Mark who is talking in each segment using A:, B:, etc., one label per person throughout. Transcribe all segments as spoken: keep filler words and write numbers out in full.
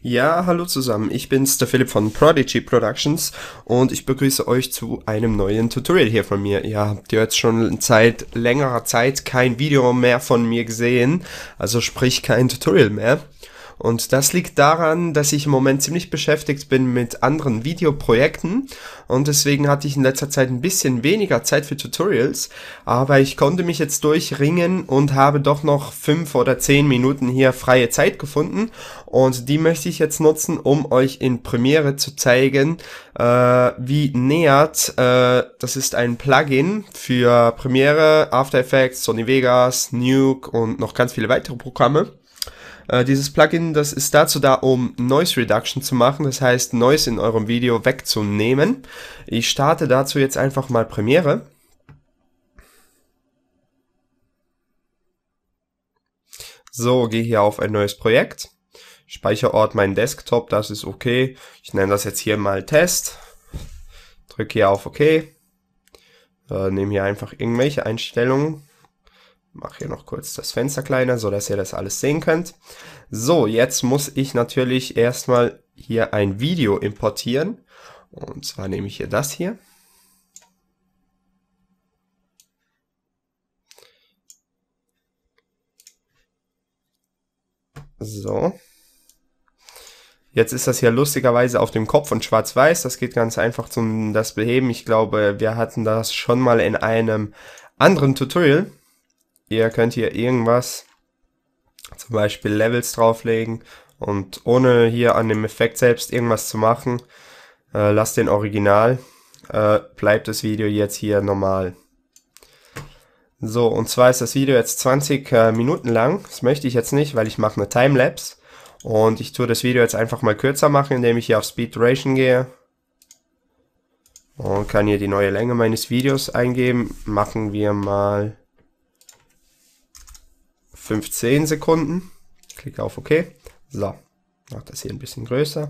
A: Ja, hallo zusammen, ich bin's, der Philipp von Prodigy Productions und ich begrüße euch zu einem neuen Tutorial hier von mir. Ihr habt jetzt schon seit längerer Zeit kein Video mehr von mir gesehen, also sprich kein Tutorial mehr. Und das liegt daran, dass ich im Moment ziemlich beschäftigt bin mit anderen Videoprojekten und deswegen hatte ich in letzter Zeit ein bisschen weniger Zeit für Tutorials, aber ich konnte mich jetzt durchringen und habe doch noch fünf oder zehn Minuten hier freie Zeit gefunden und die möchte ich jetzt nutzen, um euch in Premiere zu zeigen, äh, wie Neat, äh, das ist ein Plugin für Premiere, After Effects, Sony Vegas, Nuke und noch ganz viele weitere Programme. Äh, dieses Plugin, das ist dazu da, um Noise Reduction zu machen, das heißt Noise in eurem Video wegzunehmen. Ich starte dazu jetzt einfach mal Premiere. So, gehe hier auf ein neues Projekt, Speicherort mein Desktop, das ist okay. Ich nenne das jetzt hier mal Test, drücke hier auf OK, äh, nehme hier einfach irgendwelche Einstellungen. Mache hier noch kurz das Fenster kleiner, so dass ihr das alles sehen könnt. So, jetzt muss ich natürlich erstmal hier ein Video importieren. Und zwar nehme ich hier das hier. So. Jetzt ist das hier lustigerweise auf dem Kopf und schwarz-weiß. Das geht ganz einfach zum das Beheben. Ich glaube, wir hatten das schon mal in einem anderen Tutorial. Ihr könnt hier irgendwas, zum Beispiel Levels drauflegen und ohne hier an dem Effekt selbst irgendwas zu machen, äh, lasst den Original, äh, bleibt das Video jetzt hier normal. So, und zwar ist das Video jetzt zwanzig äh, Minuten lang. Das möchte ich jetzt nicht, weil ich mache eine Timelapse und ich tue das Video jetzt einfach mal kürzer machen, indem ich hier auf Speed Duration gehe und kann hier die neue Länge meines Videos eingeben. Machen wir mal fünfzehn Sekunden. Klicke auf OK. So, mache das hier ein bisschen größer.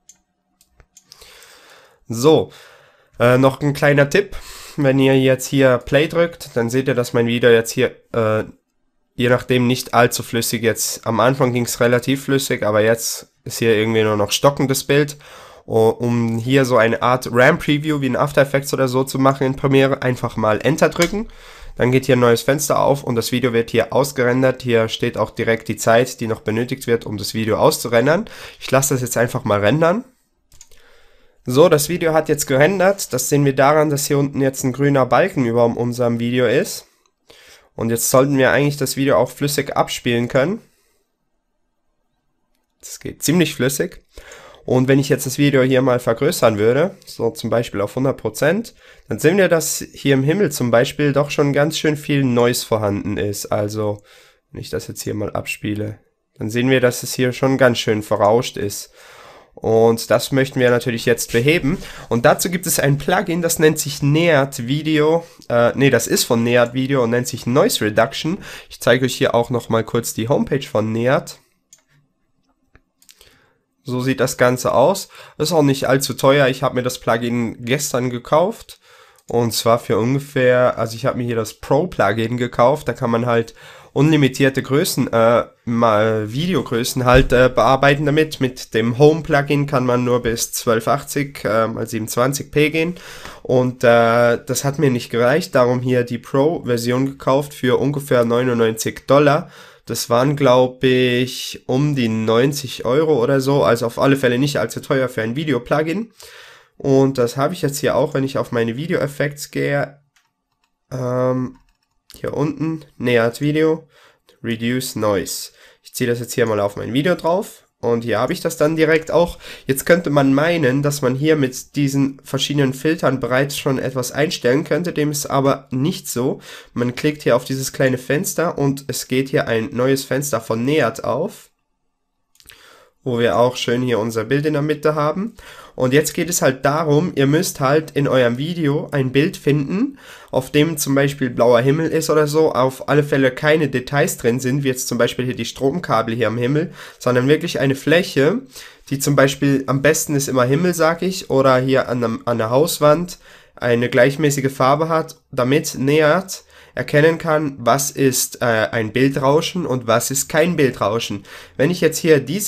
A: So, äh, noch ein kleiner Tipp. Wenn ihr jetzt hier Play drückt, dann seht ihr, dass mein Video jetzt hier, äh, je nachdem, nicht allzu flüssig jetzt. Am Anfang ging es relativ flüssig, aber jetzt ist hier irgendwie nur noch stockendes Bild. Um hier so eine Art RAM-Preview wie in After Effects oder so zu machen in Premiere, einfach mal Enter drücken. Dann geht hier ein neues Fenster auf und das Video wird hier ausgerendert. Hier steht auch direkt die Zeit, die noch benötigt wird, um das Video auszurendern. Ich lasse das jetzt einfach mal rendern. So, das Video hat jetzt gerendert. Das sehen wir daran, dass hier unten jetzt ein grüner Balken über unserem Video ist. Und jetzt sollten wir eigentlich das Video auch flüssig abspielen können. Das geht ziemlich flüssig. Und wenn ich jetzt das Video hier mal vergrößern würde, so zum Beispiel auf hundert Prozent, dann sehen wir, dass hier im Himmel zum Beispiel doch schon ganz schön viel Noise vorhanden ist. Also, wenn ich das jetzt hier mal abspiele, dann sehen wir, dass es hier schon ganz schön verrauscht ist. Und das möchten wir natürlich jetzt beheben. Und dazu gibt es ein Plugin, das nennt sich Neat Video. Äh, nee, das ist von Neat Video und nennt sich Noise Reduction. Ich zeige euch hier auch noch mal kurz die Homepage von Neat. So sieht das Ganze aus. Ist auch nicht allzu teuer. Ich habe mir das Plugin gestern gekauft. Und zwar für ungefähr, also ich habe mir hier das Pro-Plugin gekauft. Da kann man halt unlimitierte Größen, äh, mal Videogrößen halt äh, bearbeiten damit. Mit dem Home-Plugin kann man nur bis zwölf achtzig äh, mal siebenundzwanzig p gehen. Und äh, das hat mir nicht gereicht. Darum hier die Pro-Version gekauft für ungefähr neunundneunzig Dollar. Das waren, glaube ich, um die neunzig Euro oder so, also auf alle Fälle nicht allzu teuer für ein Video-Plugin. Und das habe ich jetzt hier auch, wenn ich auf meine Video-Effects gehe. Ähm, hier unten, Neat Video, Reduce Noise. Ich ziehe das jetzt hier mal auf mein Video drauf. Und hier habe ich das dann direkt auch. Jetzt könnte man meinen, dass man hier mit diesen verschiedenen Filtern bereits schon etwas einstellen könnte. Dem ist aber nicht so. Man klickt hier auf dieses kleine Fenster und es geht hier ein neues Fenster von Neat auf, wo wir auch schön hier unser Bild in der Mitte haben. Und jetzt geht es halt darum, ihr müsst halt in eurem Video ein Bild finden, auf dem zum Beispiel blauer Himmel ist oder so, auf alle Fälle keine Details drin sind, wie jetzt zum Beispiel hier die Stromkabel hier am Himmel, sondern wirklich eine Fläche, die zum Beispiel, am besten ist immer Himmel, sag ich, oder hier an der, an der Hauswand eine gleichmäßige Farbe hat, damit Neat erkennen kann, was ist äh, ein Bildrauschen und was ist kein Bildrauschen. Wenn ich jetzt hier diese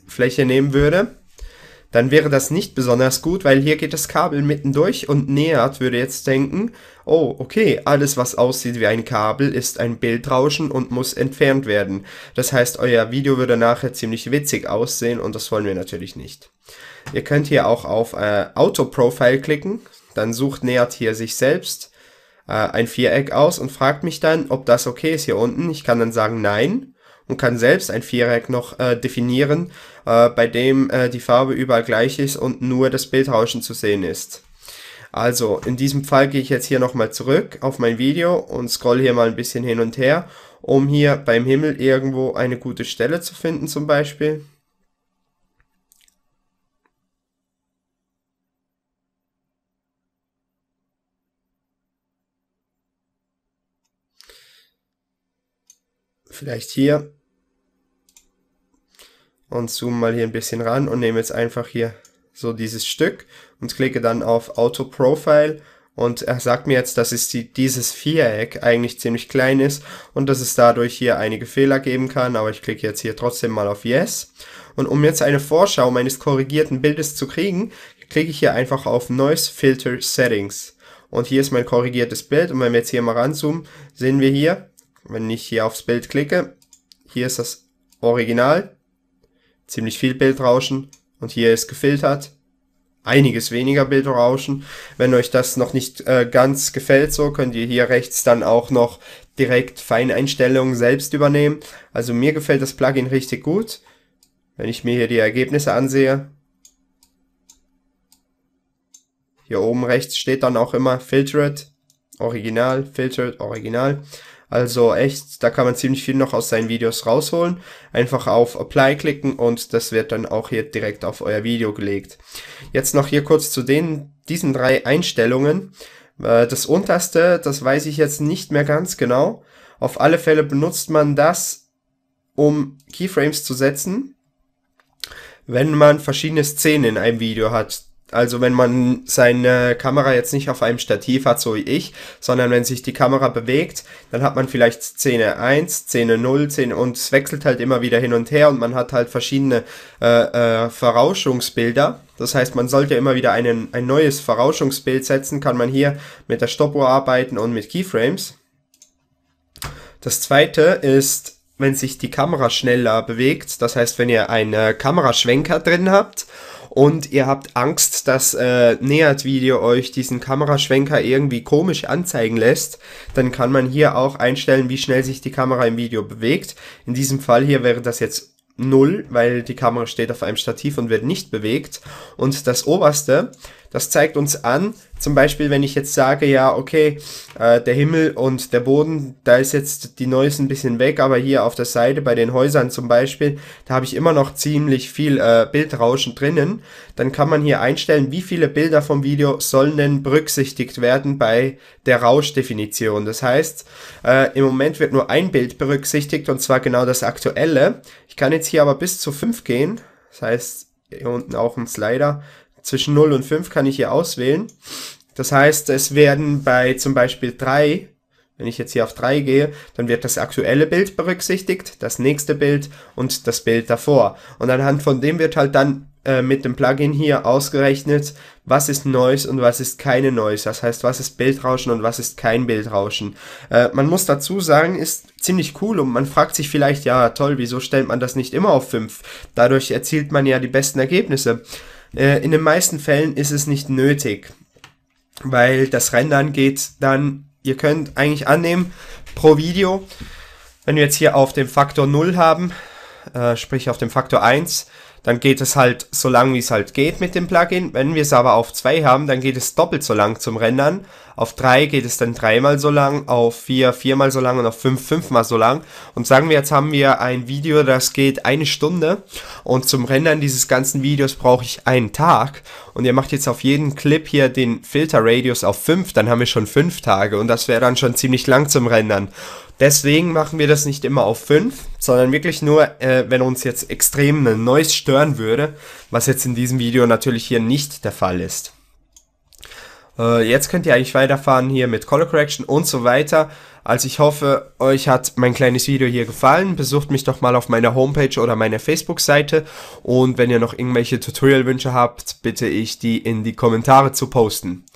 A: Fläche nehmen würde, dann wäre das nicht besonders gut, weil hier geht das Kabel mitten durch und Neat würde jetzt denken, oh, okay, alles was aussieht wie ein Kabel ist ein Bildrauschen und muss entfernt werden. Das heißt, euer Video würde nachher ziemlich witzig aussehen und das wollen wir natürlich nicht. Ihr könnt hier auch auf äh, Auto Profile klicken, dann sucht Neat hier sich selbst äh, ein Viereck aus und fragt mich dann, ob das okay ist hier unten. Ich kann dann sagen Nein. Und kann selbst ein Viereck noch äh, definieren, äh, bei dem äh, die Farbe überall gleich ist und nur das Bildrauschen zu sehen ist. Also in diesem Fall gehe ich jetzt hier nochmal zurück auf mein Video und scroll hier mal ein bisschen hin und her, um hier beim Himmel irgendwo eine gute Stelle zu finden zum Beispiel. Vielleicht hier. Und zoome mal hier ein bisschen ran und nehme jetzt einfach hier so dieses Stück und klicke dann auf Auto Profile und er sagt mir jetzt, dass es die, dieses Viereck eigentlich ziemlich klein ist und dass es dadurch hier einige Fehler geben kann, aber ich klicke jetzt hier trotzdem mal auf Yes. Und um jetzt eine Vorschau meines korrigierten Bildes zu kriegen, klicke ich hier einfach auf Noise Filter Settings. Und hier ist mein korrigiertes Bild und wenn wir jetzt hier mal ranzoomen, sehen wir hier, wenn ich hier aufs Bild klicke, hier ist das Original. Ziemlich viel Bildrauschen und hier ist gefiltert, einiges weniger Bildrauschen. Wenn euch das noch nicht äh, ganz gefällt so, könnt ihr hier rechts dann auch noch direkt Feineinstellungen selbst übernehmen. Also mir gefällt das Plugin richtig gut, wenn ich mir hier die Ergebnisse ansehe. Hier oben rechts steht dann auch immer Filtered, Original, Filtered, Original. Also echt, da kann man ziemlich viel noch aus seinen Videos rausholen. Einfach auf Apply klicken und das wird dann auch hier direkt auf euer Video gelegt. Jetzt noch hier kurz zu den, diesen drei Einstellungen. Das unterste, das weiß ich jetzt nicht mehr ganz genau. Auf alle Fälle benutzt man das, um Keyframes zu setzen, wenn man verschiedene Szenen in einem Video hat. Also wenn man seine Kamera jetzt nicht auf einem Stativ hat, so wie ich, sondern wenn sich die Kamera bewegt, dann hat man vielleicht Szene eins, Szene null, Szene und es wechselt halt immer wieder hin und her und man hat halt verschiedene äh, äh, Verrauschungsbilder. Das heißt, man sollte immer wieder einen, ein neues Verrauschungsbild setzen, kann man hier mit der Stoppuhr arbeiten und mit Keyframes. Das zweite ist, wenn sich die Kamera schneller bewegt, das heißt, wenn ihr einen Kameraschwenker drin habt, und ihr habt Angst, dass äh, Neat Video euch diesen Kameraschwenker irgendwie komisch anzeigen lässt, dann kann man hier auch einstellen, wie schnell sich die Kamera im Video bewegt. In diesem Fall hier wäre das jetzt null, weil die Kamera steht auf einem Stativ und wird nicht bewegt. Und das oberste, das zeigt uns an, zum Beispiel, wenn ich jetzt sage, ja, okay, äh, der Himmel und der Boden, da ist jetzt die Noise ein bisschen weg, aber hier auf der Seite bei den Häusern zum Beispiel, da habe ich immer noch ziemlich viel äh, Bildrauschen drinnen. Dann kann man hier einstellen, wie viele Bilder vom Video sollen denn berücksichtigt werden bei der Rauschdefinition. Das heißt, äh, im Moment wird nur ein Bild berücksichtigt und zwar genau das aktuelle. Ich kann jetzt hier aber bis zu fünf gehen, das heißt, hier unten auch ein Slider. Zwischen null und fünf kann ich hier auswählen. Das heißt, es werden bei zum Beispiel drei, wenn ich jetzt hier auf drei gehe, dann wird das aktuelle Bild berücksichtigt, das nächste Bild und das Bild davor. Und anhand von dem wird halt dann äh, mit dem Plugin hier ausgerechnet, was ist Noise und was ist keine Noise. Das heißt, was ist Bildrauschen und was ist kein Bildrauschen. Äh, man muss dazu sagen, ist ziemlich cool und man fragt sich vielleicht, ja toll, wieso stellt man das nicht immer auf fünf? Dadurch erzielt man ja die besten Ergebnisse. In den meisten Fällen ist es nicht nötig, weil das Rendern geht dann, ihr könnt eigentlich annehmen, pro Video, wenn wir jetzt hier auf dem Faktor null haben, äh, sprich auf dem Faktor eins, dann geht es halt so lang, wie es halt geht mit dem Plugin. Wenn wir es aber auf zwei haben, dann geht es doppelt so lang zum Rendern. Auf drei geht es dann dreimal so lang, auf vier viermal so lang und auf fünf fünfmal so lang. Und sagen wir, jetzt haben wir ein Video, das geht eine Stunde und zum Rendern dieses ganzen Videos brauche ich einen Tag. Und ihr macht jetzt auf jeden Clip hier den Filterradius auf fünf, dann haben wir schon fünf Tage und das wäre dann schon ziemlich lang zum Rendern. Deswegen machen wir das nicht immer auf fünf, sondern wirklich nur, äh, wenn uns jetzt extrem ein Noise stören würde, was jetzt in diesem Video natürlich hier nicht der Fall ist. Äh, jetzt könnt ihr eigentlich weiterfahren hier mit Color Correction und so weiter. Also ich hoffe, euch hat mein kleines Video hier gefallen. Besucht mich doch mal auf meiner Homepage oder meiner Facebook-Seite. Und wenn ihr noch irgendwelche Tutorial-Wünsche habt, bitte ich die in die Kommentare zu posten.